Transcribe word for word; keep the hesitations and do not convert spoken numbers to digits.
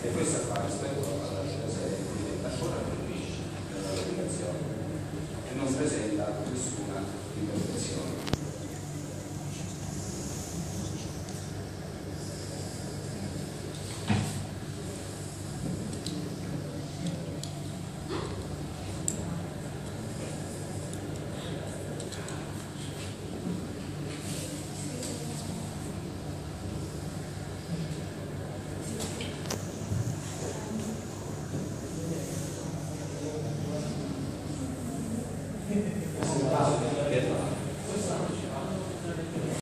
e questo appare rispetto alla serie diventa ancora più difficile nella navigazione e non presenta nessuna imperfezione.